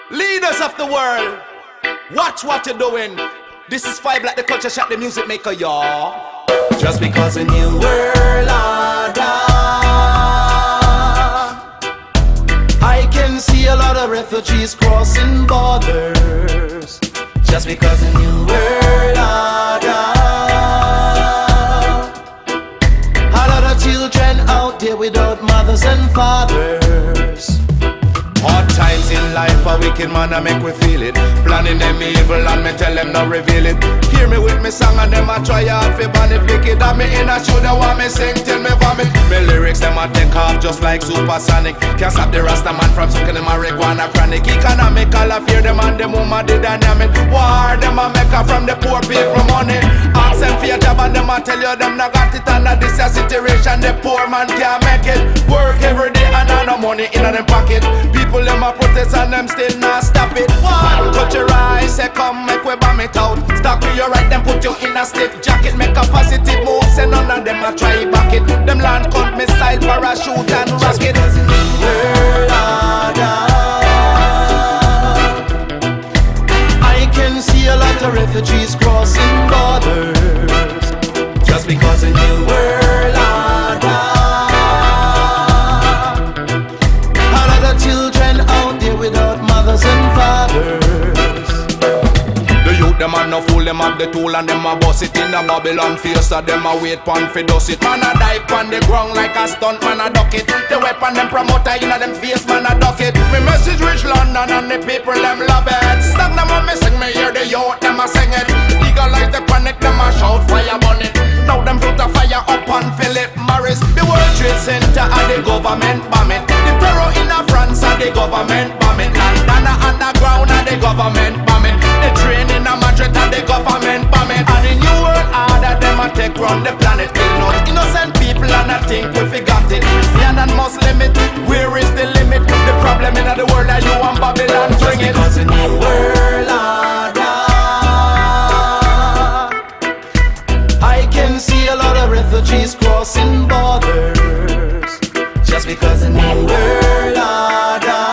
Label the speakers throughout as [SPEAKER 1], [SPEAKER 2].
[SPEAKER 1] Leaders of the world, watch what you're doing. This is Five like the culture shot, the music maker, y'all. Just because a new world order, I can see a lot of refugees crossing borders. Just because a new world order, a lot of children out there without mothers and fathers. Hard times in life, a wicked man, I make we feel it. Planning them evil and me tell them not reveal it. Hear me with me song and them I try hard fi ban it. Wicked and me in a show, they want me sing till me vomit. Me lyrics them a take off just like supersonic. Can't stop the Rasta man from sucking the marijuana chronic. Economical affair, them and them woman the dynamic. War them a make her from the poor people money. Ask them for your job and them a tell you them not got it. And this a situation the poor man can't make it. Work every day and no money in them pocket. People them a protest and them still not stop it. One culture rise, say come make we bomb it out. Stop with your right, then put you in a stiff jacket. Make a positive move, say none of them a try back it. Them land cut missile, parachute and rocket. World order, I can see a lot of refugees crossing borders. Just because a new world order, a lot of children out there without mothers and fathers. The youth them a no fool, them have the tool and them a bust it in the Babylon face. So them a wait pan fi dust it. Man a dive on the ground like a stunt, man a duck it. The weapon them promoter inna them face, man a duck it. Me message reach London and the people them love it. Stop them a missing me hear the youth them a sing it. Eagle like the chronic them a shout fire burn it. Now them put a fire up on Philip Morris. The World Trade Center and the government bomb it. The terror in France and the government bomb it. London underground and the government bomb it. The train in Madrid and the government bomb it. And the new world order them a take round the planet. Kill no innocent people and I think we forgot it. Christian and Muslim it, where is the limit? The problem in the world that you and Babylon bring it. Just because a new world order, I can see a lot of refugees crossing borders. Just because a new world order,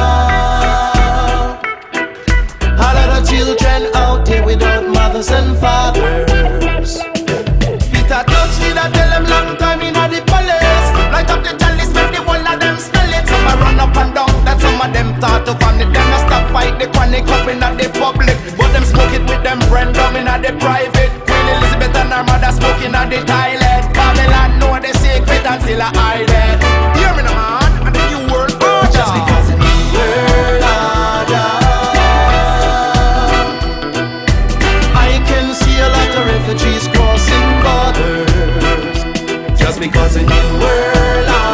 [SPEAKER 1] a lot of children out there without mothers and fathers. Peter Touch did I tell them long time in the palace. Light up the chalice, make the whole of them smell it. Some a run up and down, that some of them thought to vomit. Them a stop fight the chronic up in the public, but them smoke it with them friend down in the private. Queen Elizabeth and her mother smoking at the toilet. Babylon know the secret until I hide it. Hear me now man, and the new world order. Just because a new world order, I can see a lot of refugees crossing borders. Just because a new world order,